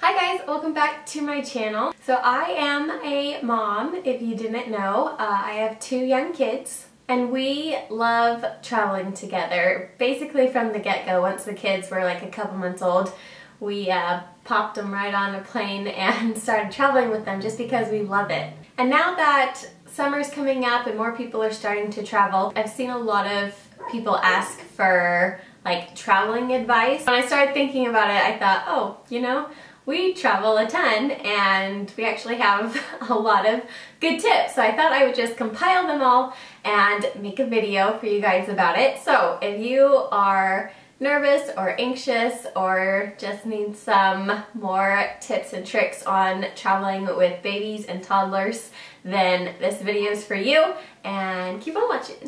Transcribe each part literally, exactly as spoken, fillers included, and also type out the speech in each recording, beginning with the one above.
Hi guys, welcome back to my channel. So I am a mom, if you didn't know. Uh, I have two young kids and we love traveling together. Basically from the get-go, once the kids were like a couple months old, we uh, popped them right on a plane and started traveling with them just because we love it. And now that summer's coming up and more people are starting to travel, I've seen a lot of people ask for like traveling advice. When I started thinking about it, I thought, oh, you know, we travel a ton and we actually have a lot of good tips. So I thought I would just compile them all and make a video for you guys about it. So if you are nervous or anxious or just need some more tips and tricks on traveling with babies and toddlers, then this video is for you and keep on watching.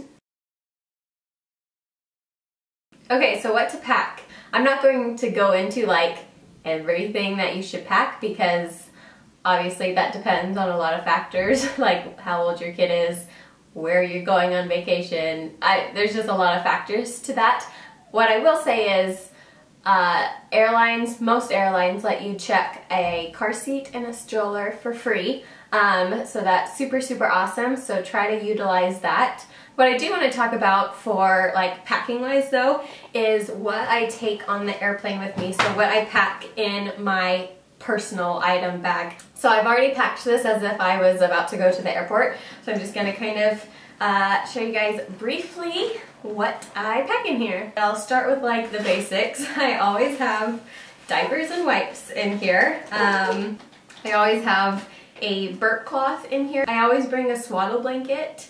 Okay, so what to pack. I'm not going to go into like everything that you should pack because obviously that depends on a lot of factors like how old your kid is, where you're going on vacation. I, there's just a lot of factors to that. What I will say is uh, airlines, most airlines let you check a car seat and a stroller for free. Um, so that's super, super awesome. So try to utilize that. What I do want to talk about for like packing wise though is what I take on the airplane with me. So what I pack in my personal item bag. So I've already packed this as if I was about to go to the airport. So I'm just going to kind of uh, show you guys briefly what I pack in here. I'll start with like the basics. I always have diapers and wipes in here. Um, I always have a burp cloth in here. I always bring a swaddle blanket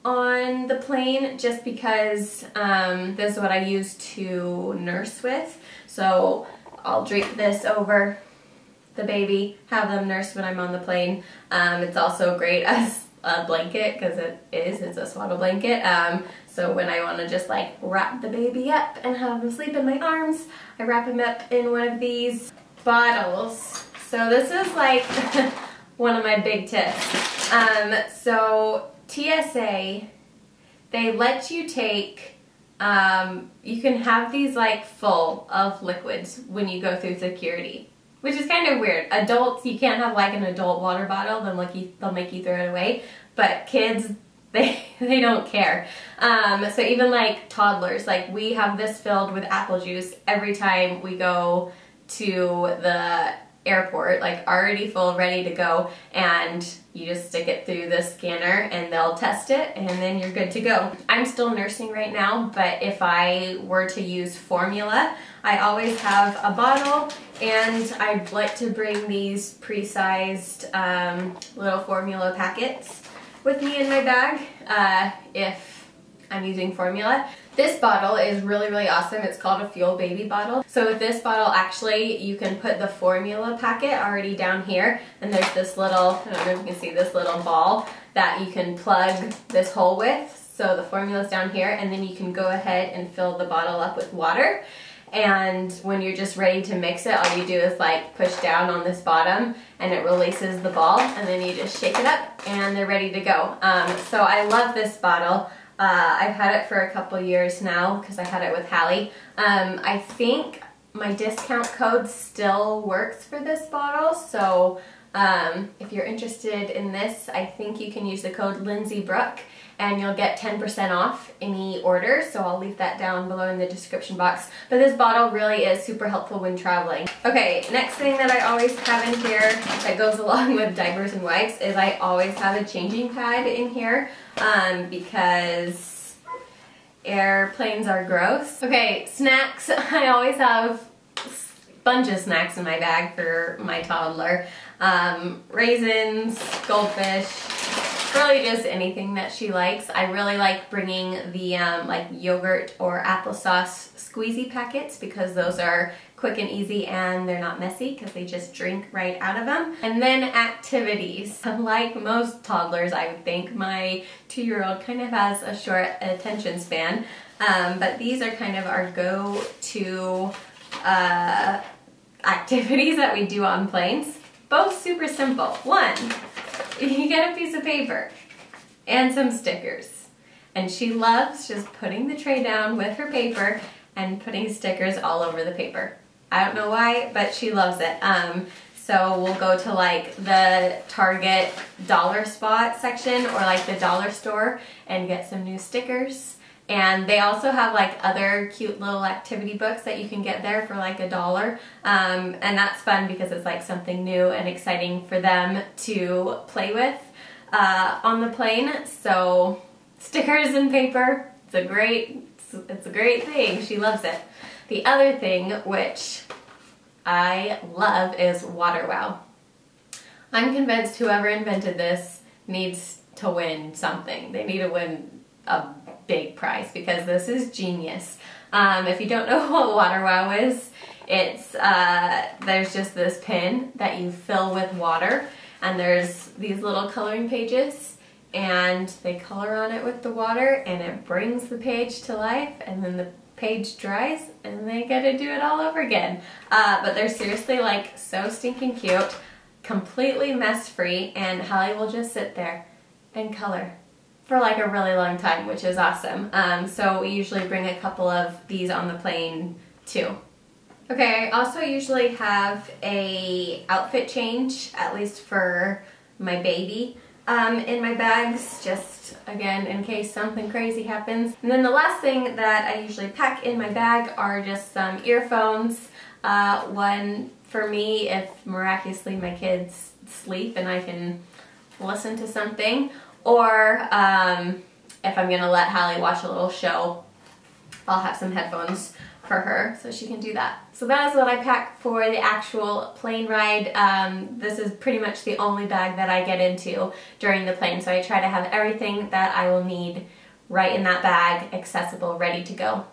on the plane just because um, this is what I use to nurse with. So I'll drape this over the baby, have them nurse when I'm on the plane. Um, it's also great as a blanket because it is, it's a swaddle blanket. Um, so when I want to just like wrap the baby up and have him sleep in my arms, I wrap him up in one of these bottles. So this is like one of my big tips. Um, so T S A, they let you take, um, you can have these like full of liquids when you go through security, which is kind of weird. Adults, you can't have like an adult water bottle, they'll make you, they'll make you throw it away, but kids, they, they don't care. Um, so even like toddlers, like we have this filled with apple juice every time we go to the airport, like already full, ready to go, and you just stick it through the scanner and they'll test it and then you're good to go. I'm still nursing right now, but if I were to use formula, I always have a bottle and I'd like to bring these pre-sized um, little formula packets with me in my bag uh, if I'm using formula. This bottle is really, really awesome. It's called a Fuel Baby bottle. So with this bottle, actually, you can put the formula packet already down here, and there's this little, I don't know if you can see this little ball that you can plug this hole with. So the formula's down here, and then you can go ahead and fill the bottle up with water. And when you're just ready to mix it, all you do is like push down on this bottom and it releases the ball, and then you just shake it up and they're ready to go. Um, so I love this bottle. Uh, I've had it for a couple years now because I had it with Hallie. Um, I think my discount code still works for this bottle, so um, if you're interested in this, I think you can use the code Lindsay Brooke and you'll get ten percent off any order, so I'll leave that down below in the description box. But this bottle really is super helpful when traveling. Okay, next thing that I always have in here that goes along with diapers and wipes is I always have a changing pad in here um, because airplanes are gross. Okay, snacks. I always have a bunch of snacks in my bag for my toddler. Um, raisins, goldfish, really just anything that she likes. I really like bringing the um, like yogurt or applesauce squeezy packets because those are quick and easy and they're not messy because they just drink right out of them. And then activities. Like most toddlers, I would think, my two-year-old kind of has a short attention span, um, but these are kind of our go-to uh, activities that we do on planes. Both super simple. One, you get a piece of paper and some stickers. And she loves just putting the tray down with her paper and putting stickers all over the paper. I don't know why, but she loves it. Um, So we'll go to like the Target dollar spot section or like the dollar store and get some new stickers. And they also have like other cute little activity books that you can get there for like a dollar. Um, and that's fun because it's like something new and exciting for them to play with uh, on the plane. So stickers and paper, it's a great, it's a great thing. She loves it. The other thing, which I love, is Water Wow. I'm convinced whoever invented this needs to win something. They need to win a big prize because this is genius. Um, if you don't know what Water Wow is, it's uh, there's just this pin that you fill with water, and there's these little coloring pages, and they color on it with the water, and it brings the page to life, and then the page dries, and they get to do it all over again. Uh, but they're seriously like so stinking cute, completely mess free, and Hallie will just sit there and color for like a really long time, which is awesome. Um, so we usually bring a couple of these on the plane too. Okay, I also usually have a outfit change, at least for my baby, um, in my bags, just again in case something crazy happens. And then the last thing that I usually pack in my bag are just some earphones. Uh, one for me if miraculously my kids sleep and I can listen to something. Or um, if I'm gonna let Hallie watch a little show, I'll have some headphones for her so she can do that. So that is what I pack for the actual plane ride. Um, this is pretty much the only bag that I get into during the plane, so I try to have everything that I will need right in that bag, accessible, ready to go.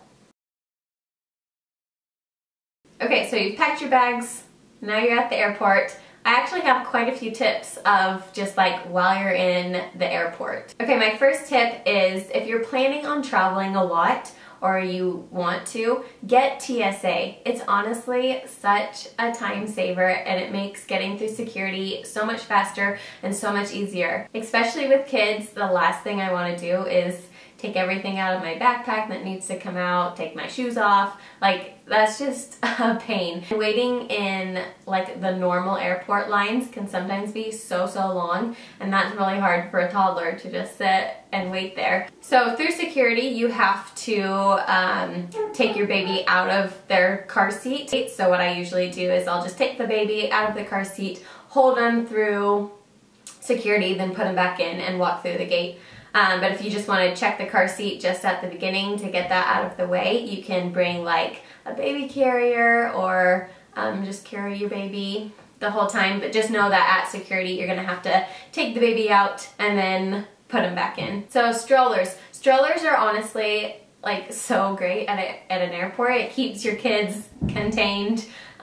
Okay, so you've packed your bags, now you're at the airport. I actually have quite a few tips of just like while you're in the airport. Okay, my first tip is if you're planning on traveling a lot or you want to, get T S A. It's honestly such a time saver and it makes getting through security so much faster and so much easier. Especially with kids, the last thing I want to do is take everything out of my backpack that needs to come out, take my shoes off. Like, that's just a pain. Waiting in like the normal airport lines can sometimes be so, so long, and that's really hard for a toddler to just sit and wait there. So through security, you have to um, take your baby out of their car seat. So what I usually do is I'll just take the baby out of the car seat, hold them through security, then put them back in and walk through the gate. Um, but if you just want to check the car seat just at the beginning to get that out of the way, you can bring like a baby carrier or um, just carry your baby the whole time. But just know that at security you're going to have to take the baby out and then put him back in. So strollers. Strollers are honestly like so great at, a, at an airport. It keeps your kids contained.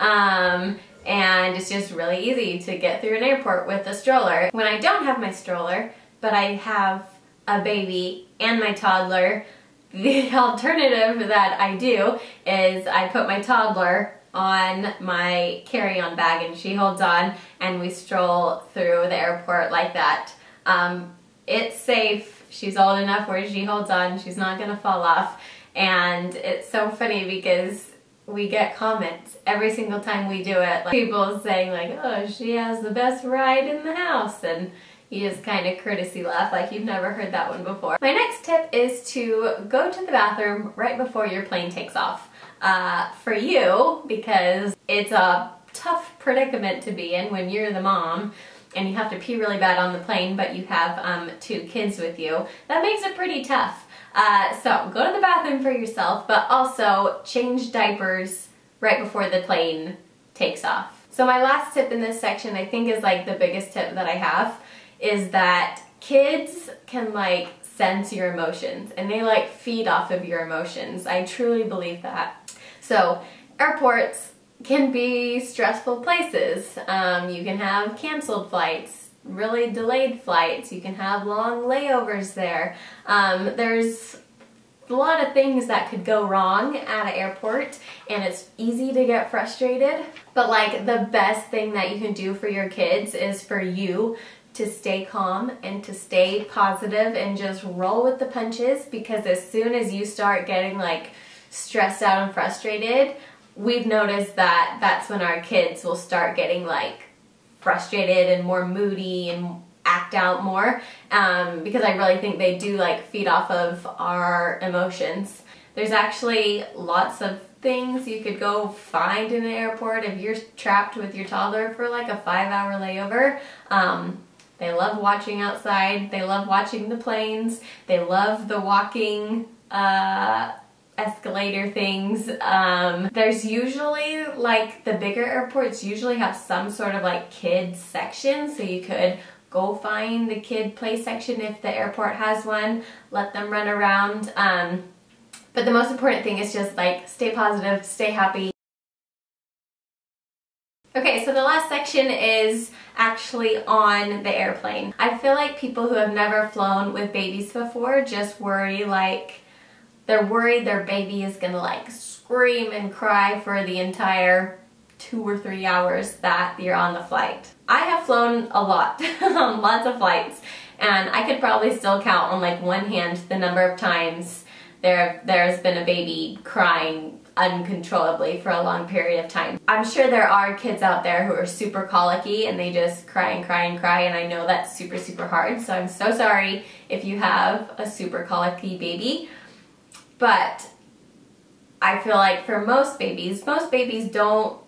Um, and it's just really easy to get through an airport with a stroller. When I don't have my stroller, but I have a baby and my toddler, the alternative that I do is I put my toddler on my carry-on bag and she holds on and we stroll through the airport like that. Um, it's safe. She's old enough where she holds on. She's not gonna fall off. And it's so funny because we get comments every single time we do it. Like people saying like, oh, she has the best ride in the house. And you just kind of courtesy laugh like you've never heard that one before. My next tip is to go to the bathroom right before your plane takes off. Uh, for you, because it's a tough predicament to be in when you're the mom and you have to pee really bad on the plane, but you have um, two kids with you. That makes it pretty tough. Uh, so go to the bathroom for yourself, but also change diapers right before the plane takes off. So my last tip in this section, I think, is like the biggest tip that I have, is that kids can like sense your emotions and they like feed off of your emotions. I truly believe that. So airports can be stressful places. Um, you can have canceled flights, really delayed flights. You can have long layovers there. Um, there's a lot of things that could go wrong at an airport and it's easy to get frustrated. But like the best thing that you can do for your kids is for you to stay calm and to stay positive and just roll with the punches, because as soon as you start getting like stressed out and frustrated, we've noticed that that's when our kids will start getting like frustrated and more moody and act out more, um, because I really think they do like feed off of our emotions. There's actually lots of things you could go find in an airport if you're trapped with your toddler for like a five hour layover. Um, they love watching outside, they love watching the planes, they love the walking uh, escalator things. Um, there's usually, like the bigger airports usually have some sort of like kids section, so you could go find the kid play section if the airport has one, let them run around. Um, but the most important thing is just like stay positive, stay happy. Okay, so the last section is actually on the airplane. I feel like people who have never flown with babies before just worry like, they're worried their baby is gonna like scream and cry for the entire two or three hours that you're on the flight. I have flown a lot, lots of flights, and I could probably still count on like one hand the number of times there there's been a baby crying uncontrollably for a long period of time. I'm sure there are kids out there who are super colicky and they just cry and cry and cry, and I know that's super super hard, so I'm so sorry if you have a super colicky baby. But I feel like for most babies, most babies don't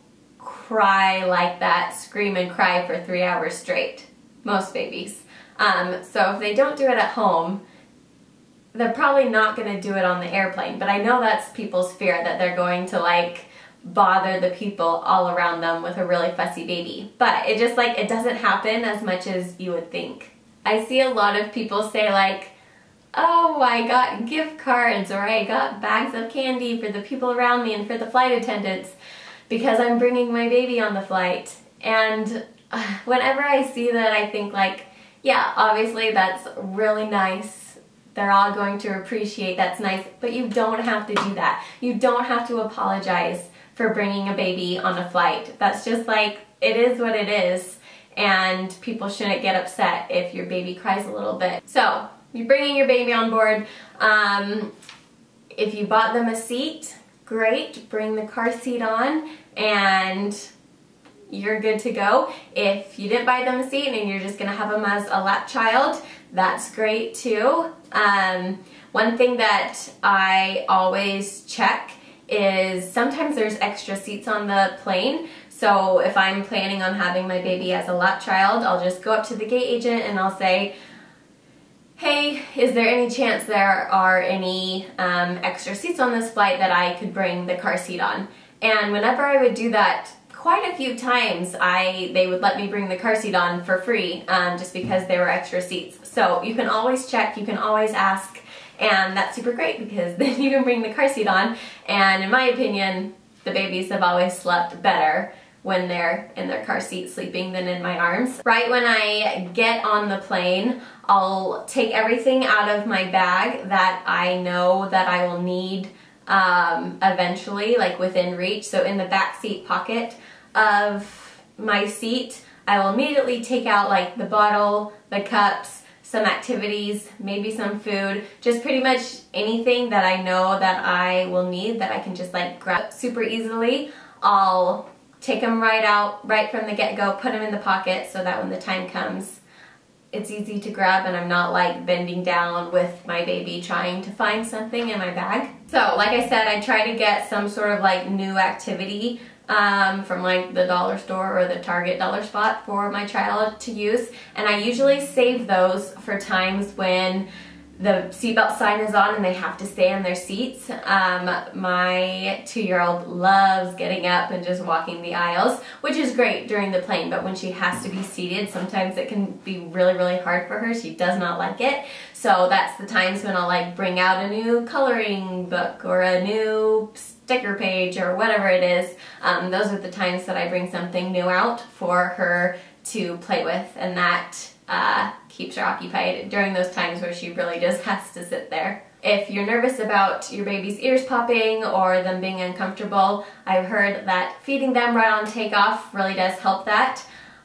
cry like that, scream and cry for three hours straight. Most babies. Um, so if they don't do it at home, they're probably not going to do it on the airplane. But I know that's people's fear, that they're going to like bother the people all around them with a really fussy baby. But it just like, it doesn't happen as much as you would think. I see a lot of people say like, oh, I got gift cards or I got bags of candy for the people around me and for the flight attendants because I'm bringing my baby on the flight. And whenever I see that, I think like, yeah, obviously that's really nice. They're all going to appreciate that's nice, but you don't have to do that. You don't have to apologize for bringing a baby on a flight. That's just like, it is what it is, and people shouldn't get upset if your baby cries a little bit. So, you're bringing your baby on board. Um, if you bought them a seat, great, bring the car seat on and you're good to go. If you didn't buy them a seat and you're just gonna have them as a lap child, that's great too. Um, one thing that I always check is sometimes there's extra seats on the plane. So if I'm planning on having my baby as a lap child, I'll just go up to the gate agent and I'll say, hey, is there any chance there are any um, extra seats on this flight that I could bring the car seat on? And whenever I would do that, quite a few times I they would let me bring the car seat on for free, um, just because there were extra seats. So you can always check, you can always ask, and that's super great because then you can bring the car seat on, and in my opinion, the babies have always slept better when they're in their car seat sleeping than in my arms. Right when I get on the plane, I'll take everything out of my bag that I know that I will need um, eventually, like within reach. So in the back seat pocket of my seat, I will immediately take out like the bottle, the cups, some activities, maybe some food, just pretty much anything that I know that I will need that I can just like grab super easily. I'll take them right out, right from the get-go, put them in the pocket so that when the time comes, it's easy to grab and I'm not like bending down with my baby trying to find something in my bag. So like I said, I try to get some sort of like new activity um, from like the dollar store or the Target dollar spot for my child to use, and I usually save those for times when the seatbelt sign is on and they have to stay in their seats. Um, my two-year-old loves getting up and just walking the aisles, which is great during the plane, but when she has to be seated, sometimes it can be really, really hard for her. She does not like it. So that's the times when I'll like bring out a new coloring book or a new sticker page or whatever it is. Um, those are the times that I bring something new out for her to play with, and that uh, keeps her occupied during those times where she really just has to sit there. If you're nervous about your baby's ears popping or them being uncomfortable, I've heard that feeding them right on takeoff really does help that.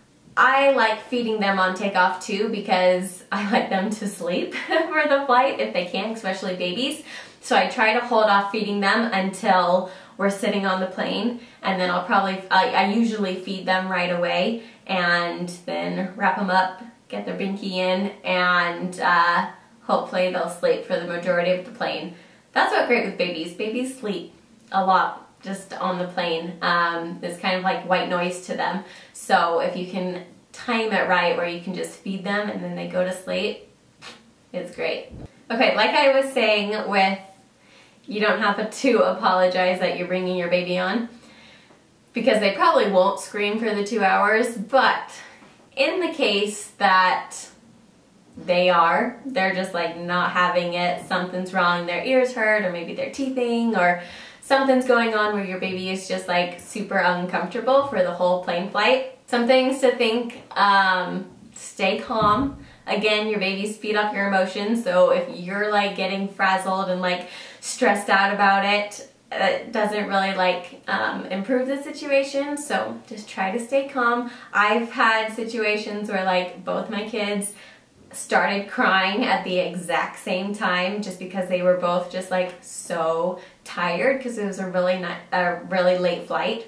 I like feeding them on takeoff too because I like them to sleep for the flight if they can, especially babies. So I try to hold off feeding them until we're sitting on the plane, and then I'll probably, I, I usually feed them right away and then wrap them up, get their binky in, and uh, hopefully they'll sleep for the majority of the plane. That's what's great with babies. Babies sleep a lot just on the plane. Um, it's kind of like white noise to them. So if you can time it right where you can just feed them and then they go to sleep, it's great. Okay, like I was saying with, you don't have to apologize that you're bringing your baby on, because they probably won't scream for the two hours, but in the case that they are, they're just like not having it, something's wrong, their ears hurt, or maybe they're teething, or something's going on where your baby is just like super uncomfortable for the whole plane flight. Some things to think, um, stay calm. Again, your babies feed off your emotions, so if you're like getting frazzled and like stressed out about it, it doesn't really like um, improve the situation, so just try to stay calm. I've had situations where like both my kids started crying at the exact same time just because they were both just like so tired because it was a really not, a really late flight,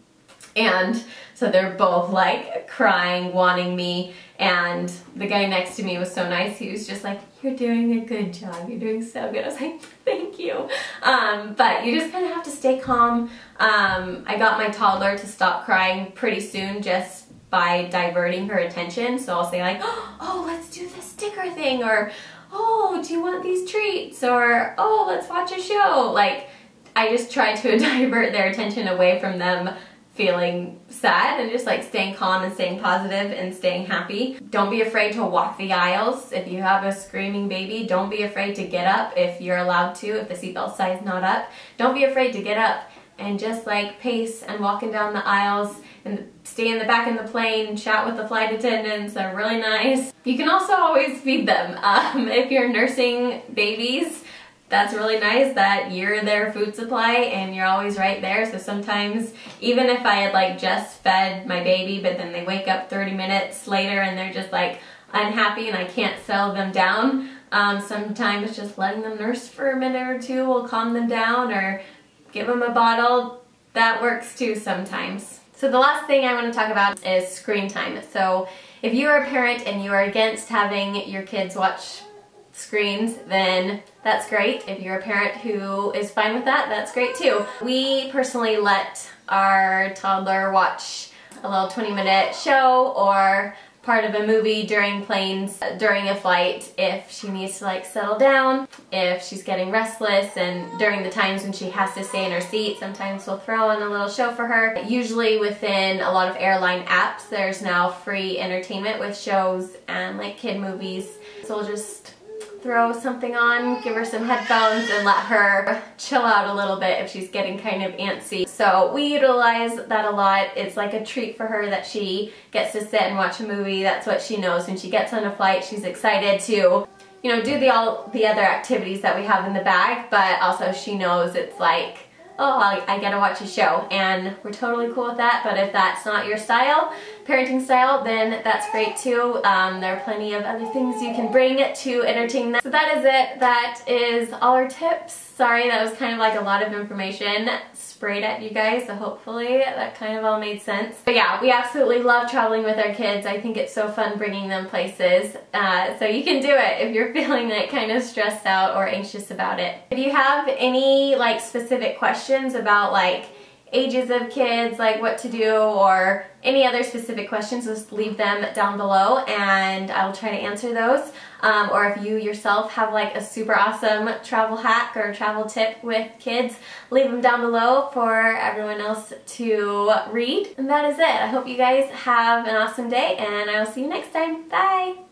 and so they're both like crying, wanting me, and the guy next to me was so nice. He was just like, "You're doing a good job, you're doing so good." I was like, "Thank you." Um, but you just kind of have to stay calm. Um, I got my toddler to stop crying pretty soon just by diverting her attention. So I'll say like, "Oh, let's do this sticker thing," or "Oh, do you want these treats?" or "Oh, let's watch a show." Like, I just try to divert their attention away from them feeling sad and just like staying calm and staying positive and staying happy. Don't be afraid to walk the aisles. If you have a screaming baby, don't be afraid to get up if you're allowed to, if the seatbelt sign's not up. Don't be afraid to get up and just like pace and walking down the aisles and stay in the back of the plane, chat with the flight attendants. They're really nice. You can also always feed them. Um, if you're nursing babies, that's really nice that you're their food supply and you're always right there. So sometimes, even if I had like just fed my baby, but then they wake up thirty minutes later and they're just like unhappy and I can't settle them down, um, sometimes just letting them nurse for a minute or two will calm them down, or give them a bottle. That works too sometimes. So the last thing I want to talk about is screen time. So if you are a parent and you are against having your kids watch screens, then that's great. If you're a parent who is fine with that, that's great too. We personally let our toddler watch a little twenty minute show or part of a movie during planes, during a flight, if she needs to like settle down, if she's getting restless, and during the times when she has to stay in her seat, sometimes we'll throw on a little show for her. Usually within a lot of airline apps, there's now free entertainment with shows and like kid movies. So we'll just throw something on, give her some headphones, and let her chill out a little bit if she's getting kind of antsy. So we utilize that a lot. It's like a treat for her that she gets to sit and watch a movie. That's what she knows. When she gets on a flight, she's excited to, you know, do the all the other activities that we have in the bag, but also she knows it's like, oh, I, I gotta watch a show, and we're totally cool with that. But if that's not your style, parenting style, then that's great too. Um, there are plenty of other things you can bring to entertain them. So that is it. That is all our tips. Sorry, that was kind of like a lot of information sprayed at you guys, so hopefully that kind of all made sense. But yeah, we absolutely love traveling with our kids. I think it's so fun bringing them places. Uh, so you can do it if you're feeling like kind of stressed out or anxious about it. If you have any like specific questions about like ages of kids, like what to do, or any other specific questions, just leave them down below and I will try to answer those. Um, or if you yourself have like a super awesome travel hack or travel tip with kids, leave them down below for everyone else to read. And that is it. I hope you guys have an awesome day, and I will see you next time. Bye!